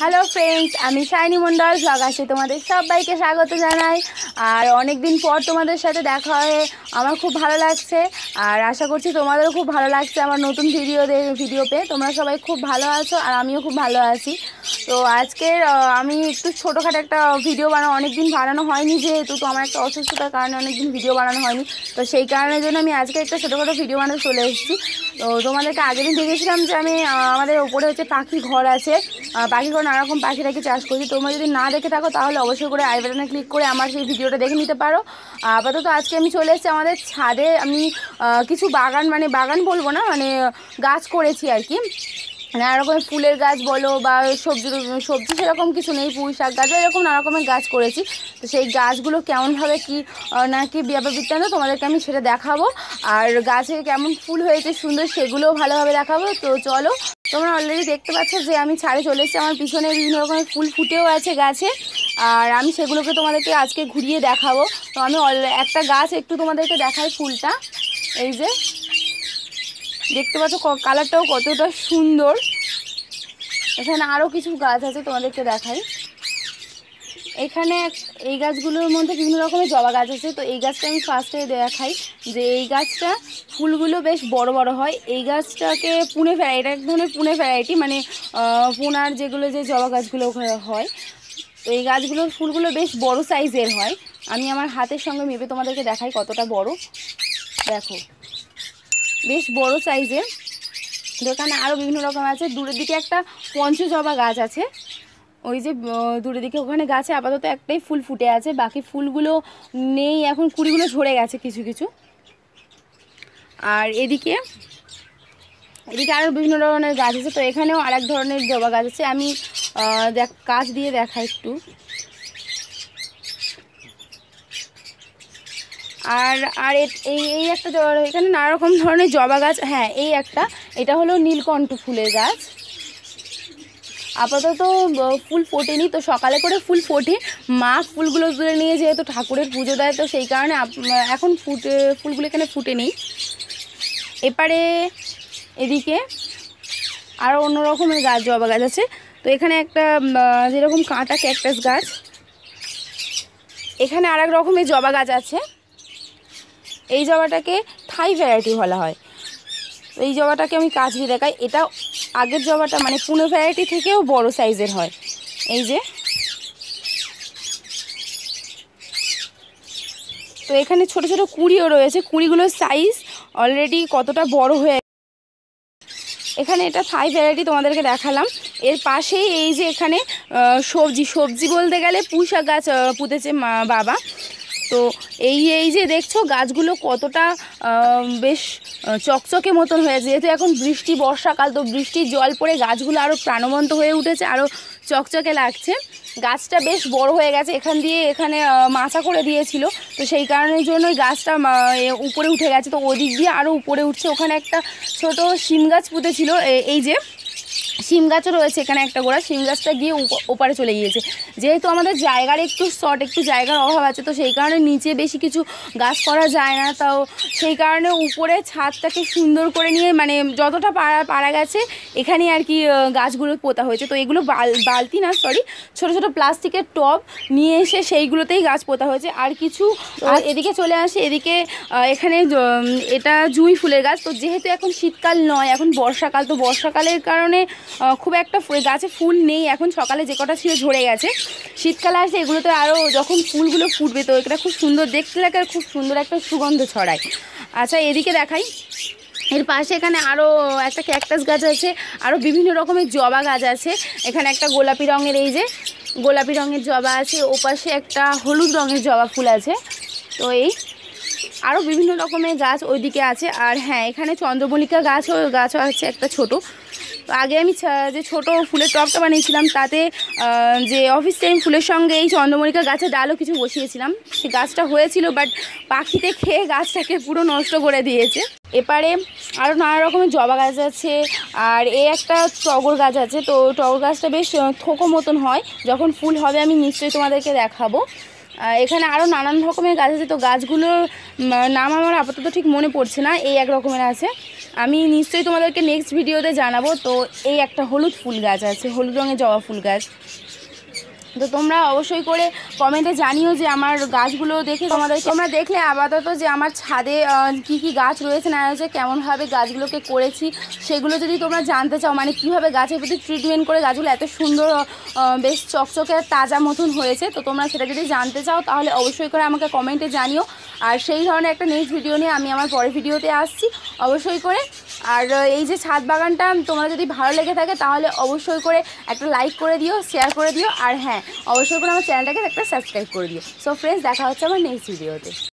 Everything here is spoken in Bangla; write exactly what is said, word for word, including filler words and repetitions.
হ্যালো ফ্রেন্ডস, আমি শাইনি মন্ডল ব্লগ আসে তোমাদের সবাইকে স্বাগত জানাই। আর অনেক দিন পর তোমাদের সাথে দেখা হয়ে আমার খুব ভালো লাগছে, আর আশা করছি তোমাদেরও খুব ভালো লাগছে আমার নতুন ভিডিও ভিডিও পেয়ে। তোমরা সবাই খুব ভালো আছো আর আমিও খুব ভালো আছি। তো আজকের আমি একটু ছোটোখাটো একটা ভিডিও বানানো, অনেক দিন বানানো হয়নি, যেহেতু তো আমার একটা অসুস্থতার কারণে অনেক দিন ভিডিও বানানো হয়নি। তো সেই কারণের জন্য আমি আজকে একটা ছোটোখাটো ভিডিও বানাতে চলে এসেছি। তো তোমাদেরকে আগের দিন দেখেছিলাম যে আমি আমাদের ওপরে হচ্ছে পাখি ঘর আছে, পাখি ঘর নানা রকম পাখি রেখে চাষ করছি। তোমরা যদি না দেখে থাকো তাহলে অবশ্যই করে আই বাটনে ক্লিক করে আমার সেই ভিডিওটা দেখে নিতে পারো। আপাতত আজকে আমি চলে এসেছি আমাদের ছাদে। আমি কিছু বাগান, মানে বাগান বলবো না, মানে গাছ করেছি আর কি। নানা রকমের ফুলের গাছ বলো বা সবজি সবজি সেরকম কিছু নেই, পুঁই শাক গাছ, এরকম নানা রকমের গাছ করেছি। তো সেই গাছগুলো কেমনভাবে কি না কি ব্যাপার বৃত্তান্ত তোমাদেরকে আমি সেটা দেখাবো, আর গাছে কেমন ফুল হয়েছে সুন্দর সেগুলোও ভালোভাবে দেখাবো। তো চলো, তোমরা অলরেডি দেখতে পাচ্ছ যে আমি ছাদে চলে এসেছি। আমার পিছনে বিভিন্ন রকমের ফুল ফুটেও আছে গাছে, আর আমি সেগুলোকে তোমাদেরকে আজকে ঘুরিয়ে দেখাবো। তো আমি একটা গাছ একটু তোমাদেরকে দেখাই, ফুলটা এই যে দেখতে পাচ্ছ, কালারটাও কতটা সুন্দর। এখানে আরও কিছু গাছ আছে, তোমাদেরকে দেখাই। এখানে এই গাছগুলোর মধ্যে বিভিন্ন রকমের জবা গাছ আছে। তো এই গাছটা আমি ফার্স্টে দেখাই যে এই গাছটা ফুলগুলো বেশ বড় বড় হয়। এই গাছটাকে পুনে ভ্যারাইটি, এটা এক ধরনের পুনে ভ্যারাইটি, মানে পুনার যেগুলো যে জবা গাছগুলো হয়। তো এই গাছগুলোর ফুলগুলো বেশ বড় সাইজের হয়। আমি আমার হাতের সঙ্গে মেপে তোমাদেরকে দেখাই কতটা বড়। দেখো, বেশ বড় সাইজের। দোকানে আরও বিভিন্ন রকম আছে। দূরের দিকে একটা পঞ্চজবা গাছ আছে, ওই যে দূরের দিকে ওখানে গাছে আপাতত একটাই ফুল ফুটে আছে, বাকি ফুলগুলো নেই এখন, কুড়িগুলো ঝরে গেছে কিছু কিছু। আর এদিকে এদিকে আরও বিভিন্ন ধরনের গাছ আছে। তো এখানেও আর এক ধরনের জবা গাছ আছে। আমি দেখ কাছ দিয়ে দেখাই একটু। আর আর এই এই একটা এখানে নানা রকম ধরনের জবা গাছ। হ্যাঁ, এই একটা, এটা হলো নীলকণ্ঠ ফুলের গাছ। আপাতত ফুল ফোটেনি, তো সকালে করে ফুল ফোটে। মা ফুলগুলো তুলে নিয়ে যেহেতু ঠাকুরের পুজো দেয়, তো সেই কারণে এখন ফুটে ফুলগুলো এখানে ফুটে নেই। এপারে এদিকে আরও অন্য রকমের গাছ, জবা গাছ আছে। তো এখানে একটা যেরকম কাঁটা ক্যাকটাস গাছ, এখানে আর এক রকমের জবা গাছ আছে। এই জবাটাকে থাই ভ্যারাইটি বলা হয়। এই জবাটাকে আমি কাছ দিয়ে দেখাই। এটা আগের জবাটা মানে পুনে ভ্যারাইটি থেকেও বড় সাইজের হয়। এই যে, তো এখানে ছোট ছোট কুঁড়িও রয়েছে। কুঁড়িগুলোর সাইজ অলরেডি কতটা বড় হয়ে, এখানে এটা থাই ভ্যারাইটি তোমাদেরকে দেখালাম। এর পাশেই এই যে এখানে সবজি সবজি বলতে গেলে পুঁই শাক গাছ পুঁতেছে মা বাবা। তো এই এই যে দেখছো গাছগুলো কতটা বেশ চকচকে মতন হয়েছে, যেহেতু এখন বৃষ্টি বর্ষাকাল, তো বৃষ্টির জল পড়ে গাছগুলো আরও প্রাণবন্ত হয়ে উঠেছে, আরও চকচকে লাগছে। গাছটা বেশ বড় হয়ে গেছে, এখান দিয়ে এখানে মাচা করে দিয়েছিল, তো সেই কারণের জন্য গাছটা উপরে উঠে গেছে। তো ওদিক দিয়ে আরও উপরে উঠছে। ওখানে একটা ছোট শিম গাছ পুঁতেছিল, এই যে শিম গাছও রয়েছে এখানে একটা গোড়া। শিম গাছটা গিয়ে ওপারে চলে গিয়েছে। যেহেতু আমাদের জায়গার একটু শর্ট, একটু জায়গার অভাব আছে, তো সেই কারণে নিচে বেশি কিছু গাছ করা যায় না। তাও সেই কারণে উপরে ছাদটাকে সুন্দর করে নিয়ে, মানে যতটা পারা পারা গেছে এখানে আর কি গাছগুলো পোতা হয়েছে। তো এগুলো বালতি না, সরি, ছোটো ছোটো প্লাস্টিকের টব নিয়ে এসে সেইগুলোতেই গাছ পোতা হয়েছে। আর কিছু এদিকে চলে আসে, এদিকে এখানে এটা জুঁই ফুলের গাছ। তো যেহেতু এখন শীতকাল নয়, এখন বর্ষাকাল, তো বর্ষাকালের কারণে খুব একটা গাছে ফুল নেই এখন। সকালে যে কটা ছিল ঝরে গেছে। শীতকালে আসে এগুলোতে আরও যখন ফুলগুলো ফুটবে, তো এটা খুব সুন্দর দেখতে লাগে আর খুব সুন্দর একটা সুগন্ধ ছড়ায়। আচ্ছা, এদিকে দেখাই। এর পাশে এখানে আরও একটা ক্যাকটাস গাছ আছে, আরও বিভিন্ন রকমের জবা গাছ আছে। এখানে একটা গোলাপি রঙের, এই যে গোলাপি রঙের জবা আছে। ওপাশে একটা হলুদ রঙের জবা ফুল আছে। তো এই আরও বিভিন্ন রকমের গাছ ওইদিকে আছে। আর হ্যাঁ, এখানে চন্দ্রমল্লিকা গাছও গাছও আছে একটা ছোটো। তো আগে আমি যে ছোট ফুলের টবটা বানিয়েছিলাম, তাতে যে অফিস টাইম ফুলের সঙ্গে এই চন্দ্রমল্লিকা গাছের ডালও কিছু বসিয়েছিলাম। সে গাছটা হয়েছিল, বাট পাখিতে খেয়ে গাছটাকে পুরো নষ্ট করে দিয়েছে। এপারে আরও নানা রকমের জবা গাছ আছে। আর এই একটা টগর গাছ আছে। তো টগর গাছটা বেশ থোকো মতন হয়, যখন ফুল হবে আমি নিশ্চয়ই তোমাদেরকে দেখাবো। এখানে আরও নানান রকমের গাছ আছে। তো গাছগুলোর নাম আমার আপাতত ঠিক মনে পড়ছে না। এই এক রকমের আছে। আমি নিশ্চয়ই তোমাদেরকে নেক্সট ভিডিওতে জানাবো। তো এই একটা হলুদ ফুল গাছ আছে, হলুদ রঙের জবা ফুল গাছ। তো তোমরা অবশ্যই করে কমেন্টে জানিও যে আমার গাছগুলো দেখে তোমাদের তোমরা দেখলে আপাতত যে আমার ছাদে কি কি গাছ রয়েছে না রয়েছে, কেমনভাবে গাছগুলোকে করেছি সেগুলো যদি তোমরা জানতে চাও, মানে কীভাবে গাছের প্রতি ট্রিটমেন্ট করে গাছগুলো এত সুন্দর বেশ চকচকে তাজা মতন হয়েছে, তো তোমরা সেটা যদি জানতে চাও তাহলে অবশ্যই করে আমাকে কমেন্টে জানিও। আর সেই ধরনের একটা নেক্সট ভিডিও নিয়ে আমি আমার পরের ভিডিওতে আসছি অবশ্যই করে। আর এই যে ছাদ বাগানটা তোমরা যদি ভালো লেগে থাকে তাহলে অবশ্যই করে একটা লাইক করে দিও, শেয়ার করে দিও, আর হ্যাঁ অবশ্যই করে আমার চ্যানেলটাকে একটা সাবস্ক্রাইব করে দিও। সো ফ্রেন্ডস, দেখা হচ্ছে আমার নেক্সট ভিডিওতে।